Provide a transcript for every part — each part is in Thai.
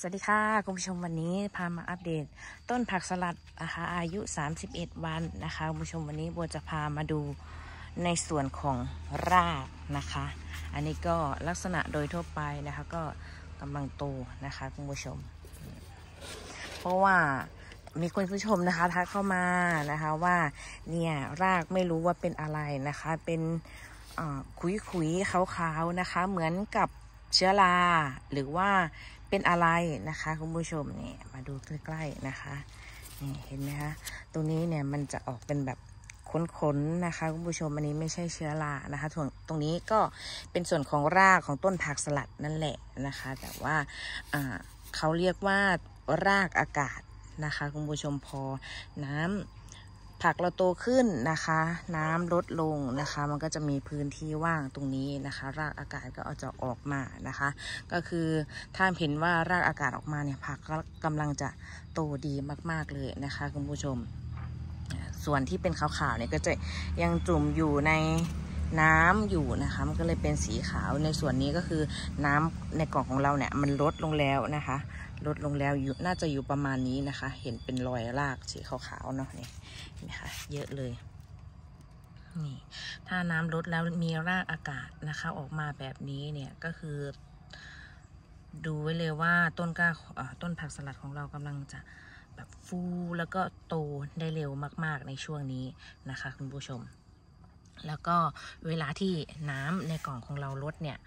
วัสดีค่ะคุณผู้ชมวันนี้พามาอัปเดตต้นผักสลัดนะคะอายุ31วันนะคะคุณผู้ชมวันนี้บัวจะพามาดูในส่วนของรากนะคะอันนี้ก็ลักษณะโดยทั่วไปนะคะก็กำลังโตนะคะคุณผู้ชมเพราะว่ามีคุณผู้ชมนะคะทักเข้ามานะคะว่าเนี่ยรากไม่รู้ว่าเป็นอะไรนะคะเป็นขุยๆขาวๆนะคะเหมือนกับเชื้อราหรือว่าเป็นอะไรนะคะคุณผู้ชมนี่มาดูใกล้ๆนะคะนี่เห็นไหมคะตรงนี้เนี่ยมันจะออกเป็นแบบขนๆนะคะคุณผู้ชมอันนี้ไม่ใช่เชื้อรานะคะตรงนี้ก็เป็นส่วนของรากของต้นผักสลัดนั่นแหละนะคะแต่ว่าเขาเรียกว่ารากอากาศนะคะคุณผู้ชมพอน้ำผักเราโตขึ้นนะคะน้ำลดลงนะคะมันก็จะมีพื้นที่ว่างตรงนี้นะคะรากอากาศก็จะออกมานะคะก็คือถ้าเห็นว่ารากอากาศออกมาเนี่ยผักก็กำลังจะโตดีมากๆเลยนะคะคุณผู้ชมส่วนที่เป็นขาวๆเนี่ยก็จะยังจุ่มอยู่ในน้ำอยู่นะคะมันก็เลยเป็นสีขาวในส่วนนี้ก็คือน้ำในกล่องของเราเนี่ยมันลดลงแล้วนะคะลดลงแล้วอยู่น่าจะอยู่ประมาณนี้นะคะเห็นเป็นรอยรากสีขาวๆเนาะนี่นะคะเยอะเลยนี่ถ้าน้ำลดแล้วมีรากอากาศนะคะออกมาแบบนี้เนี่ยก็คือดูไว้เลยว่าต้นผักสลัดของเรากำลังจะแบบฟูแล้วก็โตได้เร็วมากๆในช่วงนี้นะคะคุณผู้ชมแล้วก็เวลาที่น้ำในกล่องของเราลดเนี่ย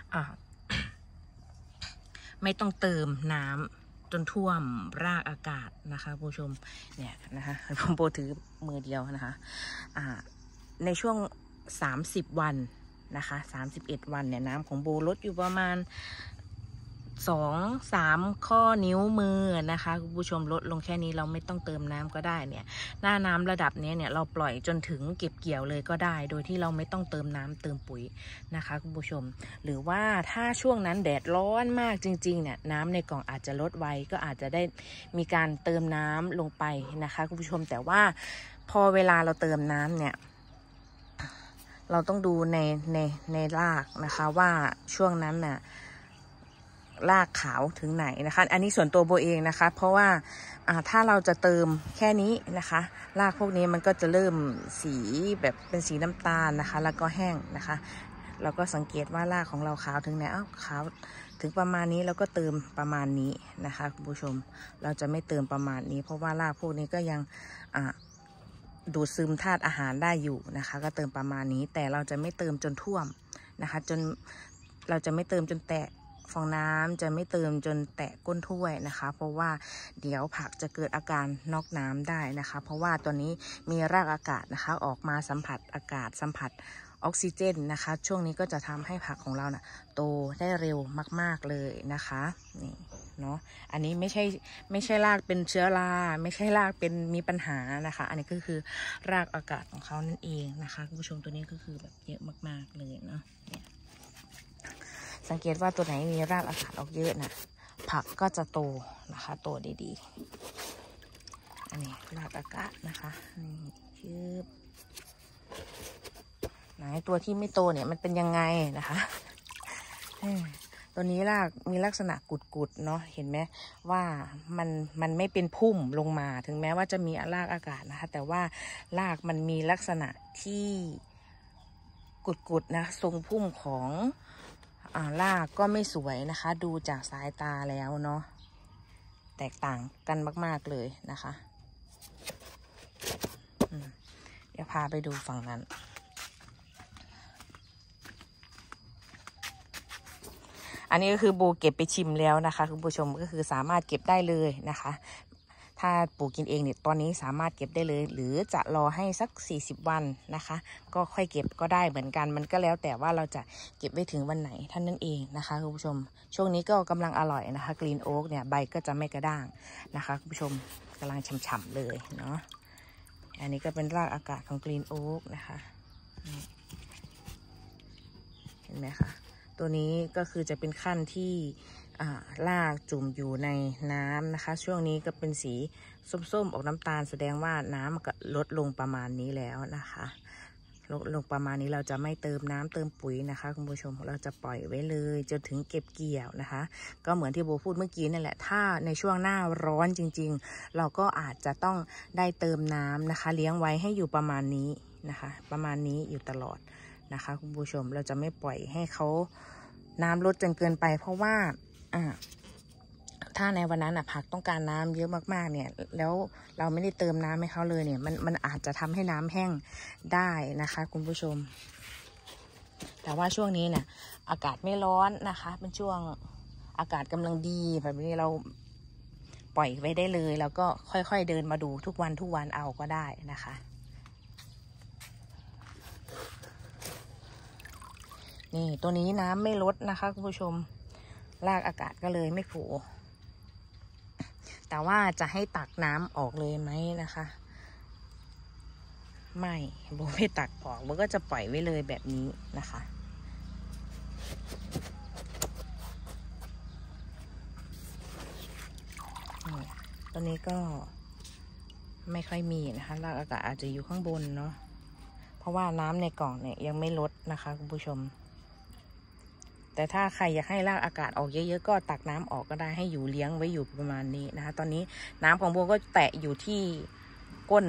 ไม่ต้องเติมน้ำจนท่วมรากอากาศนะคะผู้ชมเนี่ยนะคะผมโบถือมือเดียวนะคะในช่วง30วันนะคะ31วันเนี่ยน้ำของโบลดอยู่ประมาณ2-3 ข้อนิ้วมือนะคะคุณผู้ชมลดลงแค่นี้เราไม่ต้องเติมน้ำก็ได้เนี่ยหน้าน้ำระดับนี้เนี่ยเราปล่อยจนถึงเก็บเกี่ยวเลยก็ได้โดยที่เราไม่ต้องเติมน้ำเติมปุ๋ยนะคะคุณผู้ชมหรือว่าถ้าช่วงนั้นแดดร้อนมากจริงๆเนี่ยน้ำในกล่องอาจจะลดไวก็อาจจะได้มีการเติมน้ำลงไปนะคะคุณผู้ชมแต่ว่าพอเวลาเราเติมน้ำเนี่ยเราต้องดูในรากนะคะว่าช่วงนั้นน่ะรากขาวถึงไหนนะคะอันนี้ส่วนตัวโบเองนะคะเพราะว่าถ้าเราจะเติมแค่นี้นะคะรากพวกนี้มันก็จะเริ่มสีแบบเป็นสีน้ำตาลนะคะแล้วก็แห้งนะคะเราก็สังเกตว่ารากของเราขาวถึงไหนขาวถึงประมาณนี้แล้วก็เติมประมาณนี้นะคะคุณผู้ชมเราจะไม่เติมประมาณนี้เพราะว่ารากพวกนี้ก็ยังดูดซึมธาตุอาหารได้อยู่นะคะก็เติมประมาณนี้แต่เราจะไม่เติมจนท่วมนะคะจนเราจะไม่เติมจนแตะฟองน้ำจะไม่เติมจนแตะก้นถ้วยนะคะเพราะว่าเดี๋ยวผักจะเกิดอาการน็อกน้ำได้นะคะเพราะว่าตัวนี้มีรากอากาศนะคะออกมาสัมผัสอากาศสัมผัสออกซิเจนนะคะช่วงนี้ก็จะทำให้ผักของเรานะโตได้เร็วมากๆเลยนะคะนี่เนาะอันนี้ไม่ใช่รากเป็นเชื้อราไม่ใช่รากเป็นมีปัญหานะคะอันนี้ก็คือรากอากาศของเขานั่นเองนะคะคุณผู้ชมตัวนี้ก็คือแบบเยอะมากๆเลยเนาะเนี่ยสังเกตว่าตัวไหนมีรากอากาศออกเยอะนะผักก็จะโตนะคะโตดีๆอันนี้รากอากาศนะคะนี่ชืบไหนตัวที่ไม่โตเนี่ยมันเป็นยังไงนะคะตัวนี้รากมีลักษณะกุดๆเนาะเห็นไหมว่ามันไม่เป็นพุ่มลงมาถึงแม้ว่าจะมีรากอากาศนะคะแต่ว่ารากมันมีลักษณะที่กุดๆนะทรงพุ่มของรากก็ไม่สวยนะคะดูจากสายตาแล้วเนาะแตกต่างกันมากๆเลยนะคะเดี๋ยวพาไปดูฝั่งนั้นอันนี้ก็คือโบเก็บไปชิมแล้วนะคะคุณผู้ชมก็คือสามารถเก็บได้เลยนะคะถ้าปลูกกินเองเนี่ยตอนนี้สามารถเก็บได้เลยหรือจะรอให้สัก40วันนะคะก็ค่อยเก็บก็ได้เหมือนกันมันก็แล้วแต่ว่าเราจะเก็บไว้ถึงวันไหนท่านนั่นเองนะคะคุณผู้ชมช่วงนี้ก็กำลังอร่อยนะคะกรีนโอ๊กเนี่ยใบก็จะไม่กระด้างนะคะคุณผู้ชมกำลังฉ่ำๆเลยเนาะอันนี้ก็เป็นรากอากาศของกรีนโอ๊กนะคะเห็นไหมคะตัวนี้ก็คือจะเป็นขั้นที่รากจุ่มอยู่ในน้ำนะคะช่วงนี้ก็เป็นสีส้มๆออกน้ำตาลแสดงว่าน้ำก็ลดลงประมาณนี้แล้วนะคะลงประมาณนี้เราจะไม่เติมน้ำเติมปุ๋ยนะคะคุณผู้ชมเราจะปล่อยไว้เลยจนถึงเก็บเกี่ยวนะคะก็เหมือนที่โบพูดเมื่อกี้นั่นแหละถ้าในช่วงหน้าร้อนจริงๆเราก็อาจจะต้องได้เติมน้ำนะคะเลี้ยงไว้ให้อยู่ประมาณนี้นะคะประมาณนี้อยู่ตลอดนะคะคุณผู้ชมเราจะไม่ปล่อยให้เขาน้ำลดจนเกินไปเพราะว่าถ้าในวันนั้นผักต้องการน้ำเยอะมากๆเนี่ยแล้วเราไม่ได้เติมน้ำให้เขาเลยเนี่ยมันอาจจะทำให้น้ำแห้งได้นะคะคุณผู้ชมแต่ว่าช่วงนี้เนี่ยอากาศไม่ร้อนนะคะเป็นช่วงอากาศกำลังดีแบบนี้เราปล่อยไว้ได้เลยแล้วก็ค่อยๆเดินมาดูทุกวันเอาก็ได้นะคะนี่ตัวนี้น้ำไม่ลดนะคะคุณผู้ชมรากอากาศก็เลยไม่โผล่แต่ว่าจะให้ตักน้ำออกเลยไหมนะคะไม่โบไม่ตักออกโบก็จะปล่อยไว้เลยแบบนี้นะคะตัวนี้ก็ไม่ค่อยมีนะคะรากอากาศอาจจะอยู่ข้างบนเนาะเพราะว่าน้ำในกล่องเนี่ยยังไม่ลดนะคะคุณผู้ชมแต่ถ้าใครอยากให้รากอากาศออกเยอะๆก็ตักน้ำออกก็ได้ให้อยู่เลี้ยงไว้อยู่ประมาณนี้นะคะตอนนี้น้ำของโบก็แตะอยู่ที่ก้น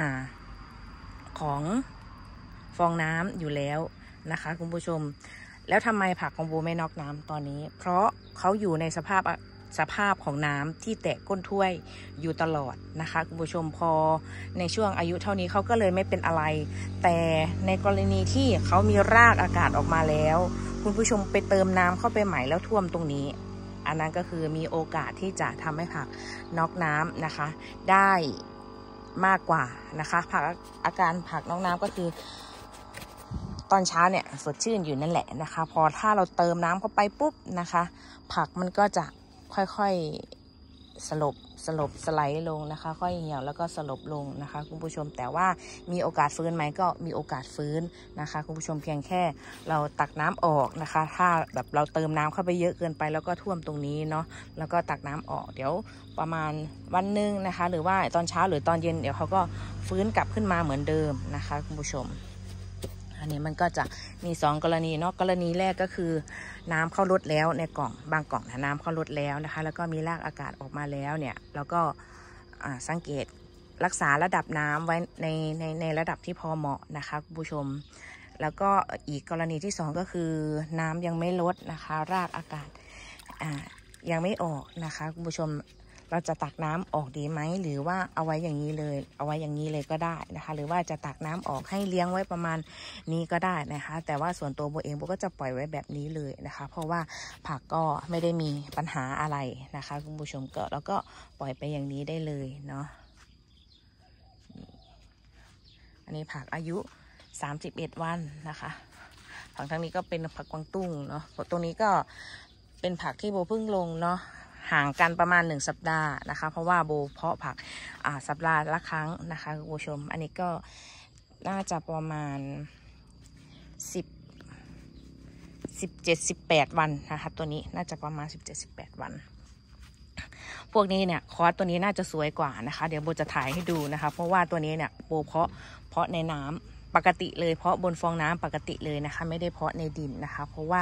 ของฟองน้ำอยู่แล้วนะคะคุณผู้ชมแล้วทำไมผักของโบไม่น็อกน้ำตอนนี้เพราะเขาอยู่ในสภาพของน้ำที่แตะก้นถ้วยอยู่ตลอดนะคะคุณผู้ชมพอในช่วงอายุเท่านี้เขาก็เลยไม่เป็นอะไรแต่ในกรณีที่เขามีรากอากาศออกมาแล้วคุณผู้ชมไปเติมน้ำเข้าไปใหม่แล้วท่วมตรงนี้อันนั้นก็คือมีโอกาสที่จะทำให้ผักน็อกน้ำนะคะได้มากกว่านะคะอาการผักน็อกน้ำก็คือตอนเช้าเนี่ยสดชื่นอยู่นั่นแหละนะคะพอถ้าเราเติมน้ำเข้าไปปุ๊บนะคะผักมันก็จะค่อยๆสไลด์ลงนะคะค่อยเหี่ยวแล้วก็สลบลงนะคะคุณผู้ชมแต่ว่ามีโอกาสฟื้นไหมก็มีโอกาสฟื้นนะคะคุณผู้ชมเพียงแค่เราตักน้ำออกนะคะถ้าแบบเราเติมน้ำเข้าไปเยอะเกินไปแล้วก็ท่วมตรงนี้เนาะแล้วก็ตักน้ำออกเดี๋ยวประมาณวันนึงนะคะหรือว่าตอนเช้าหรือตอนเย็นเดี๋ยวเขาก็ฟื้นกลับขึ้นมาเหมือนเดิมนะคะคุณผู้ชมอันนี้มันก็จะมี2กรณีเนาะกรณีแรกก็คือน้ำเข้าลดแล้วในกล่องบางกล่องน้ำเข้าลดแล้วนะคะแล้วก็มีรากอากาศออกมาแล้วเนี่ยแล้วก็สังเกตรักษาระดับน้ำไว้ในระดับที่พอเหมาะนะคะคุณผู้ชมแล้วก็อีกกรณีที่2ก็คือน้ำยังไม่ลดนะคะรากอากาศยังไม่ออกนะคะคุณผู้ชมเราจะตักน้ำออกดีไหมหรือว่าเอาไว้อย่างนี้เลยก็ได้นะคะหรือว่าจะตักน้ำออกให้เลี้ยงไว้ประมาณนี้ก็ได้นะคะแต่ว่าส่วนตัวโบเองโบก็จะปล่อยไว้แบบนี้เลยนะคะเพราะว่าผักก็ไม่ได้มีปัญหาอะไรนะคะคุณผู้ชมก็แล้วก็ปล่อยไปอย่างนี้ได้เลยเนาะอันนี้ผักอายุ31วันนะคะผักทางนี้ก็เป็นผักกวางตุ้งเนาะตรงนี้ก็เป็นผักที่โบเพิ่งลงเนาะห่างกันประมาณ1 สัปดาห์นะคะเพราะว่าโบเพาะผักสัปดาห์ละครั้งนะคะคุณผู้ชมอันนี้ก็น่าจะประมาณ17-18 วันนะคะตัวนี้น่าจะประมาณ17-18 วันพวกนี้เนี่ยคอสตัวนี้น่าจะสวยกว่านะคะเดี๋ยวโบจะถ่ายให้ดูนะคะเพราะว่าตัวนี้เนี่ยโบเพาะในน้ำปกติเลยเพาะบนฟองน้ำปกติเลยนะคะไม่ได้เพาะในดินนะคะเพราะว่า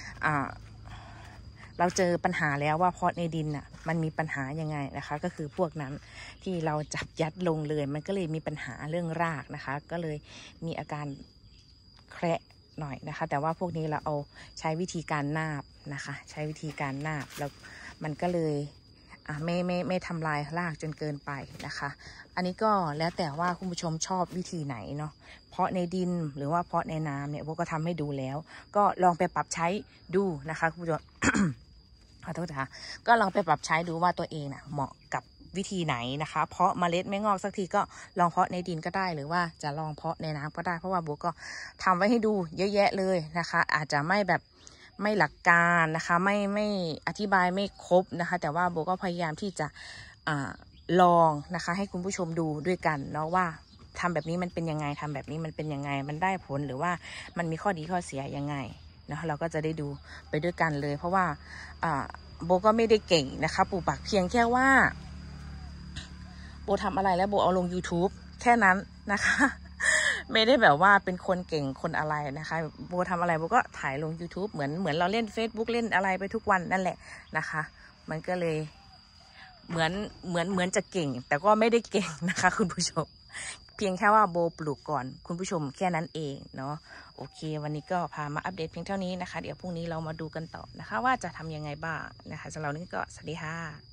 เราเจอปัญหาแล้วว่าเพาะในดินน่ะมันมีปัญหายังไงนะคะก็คือพวกนั้นที่เราจับยัดลงเลยมันก็เลยมีปัญหาเรื่องรากนะคะก็เลยมีอาการแคระหน่อยนะคะแต่ว่าพวกนี้เราเอาใช้วิธีการนาบนะคะใช้วิธีการนาบแล้วมันก็เลยไม่ทำลายรากจนเกินไปนะคะอันนี้ก็แล้วแต่ว่าคุณผู้ชมชอบวิธีไหนเนาะเพาะในดินหรือว่าเพาะในน้ำเนี่ยพวกก็ทำให้ดูแล้วก็ลองไปปรับใช้ดูนะคะคุณผู้ชม ขอโทษค่ะก็ลองไปปรับใช้ดูว่าตัวเองน่ะเหมาะกับวิธีไหนนะคะเพาะเมล็ดไม่งอกสักทีก็ลองเพาะในดินก็ได้หรือว่าจะลองเพาะในน้ำก็ได้เพราะว่าโบก็ทำไว้ให้ดูเยอะแยะเลยนะคะอาจจะไม่แบบไม่หลักการนะคะไม่อธิบายไม่ครบนะคะแต่ว่าโบก็พยายามที่จะลองนะคะให้คุณผู้ชมดูด้วยกันเนาะว่าทำแบบนี้มันเป็นยังไงทำแบบนี้มันเป็นยังไงมันได้ผลหรือว่ามันมีข้อดีข้อเสียยังไงนะเราก็จะได้ดูไปด้วยกันเลยเพราะว่าโบก็ไม่ได้เก่งนะคะปลูกผักเพียงแค่ว่าโบทำอะไรแล้วโบเอาลง YouTube แค่นั้นนะคะไม่ได้แบบว่าเป็นคนเก่งคนอะไรนะคะโบทำอะไรโบก็ถ่ายลง YouTube เหมือนเราเล่น Facebook เล่นอะไรไปทุกวันนั่นแหละนะคะมันก็เลยเหมือนจะเก่งแต่ก็ไม่ได้เก่งนะคะคุณผู้ชมเพียงแค่ว่าโบปลูกก่อนคุณผู้ชมแค่นั้นเองเนาะโอเควันนี้ก็พามาอัปเดตเพียงเท่านี้นะคะเดี๋ยวพรุ่งนี้เรามาดูกันต่อนะคะว่าจะทำยังไงบ้างนะคะสำหรับวันนี้ก็สวัสดีค่ะ